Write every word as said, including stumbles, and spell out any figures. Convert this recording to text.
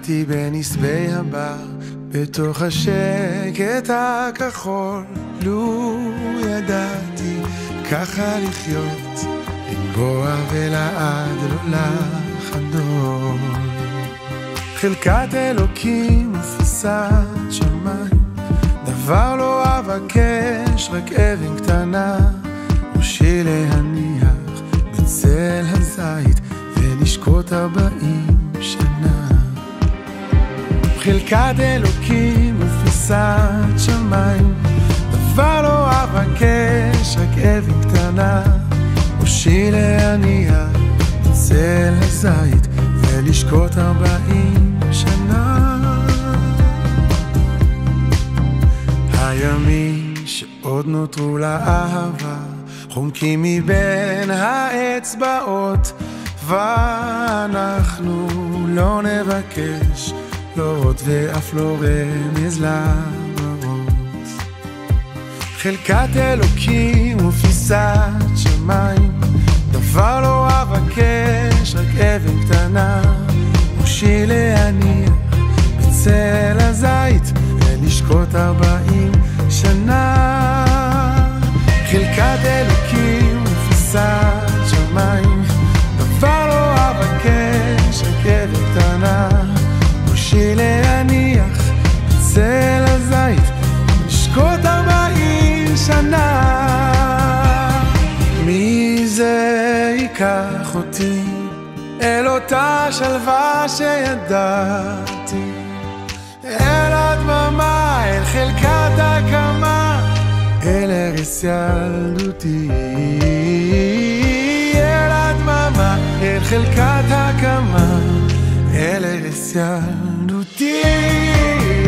חייתי בנסבי הבר, בתוך השקט הכחול. לו ידעתי ככה לחיות, לנבוע ולעד לא לחדול. חלקת אלוקים ופיסת שמיים, דבר לא אבקש, רק אבן קטנה, ראשי להניח בצל הזית ולשקוט ארבעים שנה. חלקת אלוקים ופיסת שמיים, דבר לא אבקש, רק אבן קטנה, ראשי להניח בצל הזית ולשקוט ארבעים שנה. הימים שעוד נותרו לאהבה חומקים מבין האצבעות, ואנחנו לא נבקש לא עוד ואף לא רמז לבאות. חלקת אלוקים ופיסת שמיים, דבר לא אבקש, רק אבן קטנה, ראשי להניח בצל הזית ולשקוט ארבעים שנה. חלקת אלוקים ופיסת שמיים, דבר לא אבקש, רק אבן קטנה, ראשי להניח בצל הזית ולשקוט ארבעים שנה. מי זה ייקח אותי אל אותה שלווה שידעתי, אל הדממה, אל חלקת הקמה, אל ארץ ילדותי. אל הדממה, אל חלקת הקמה, אל ארץ ילדותי.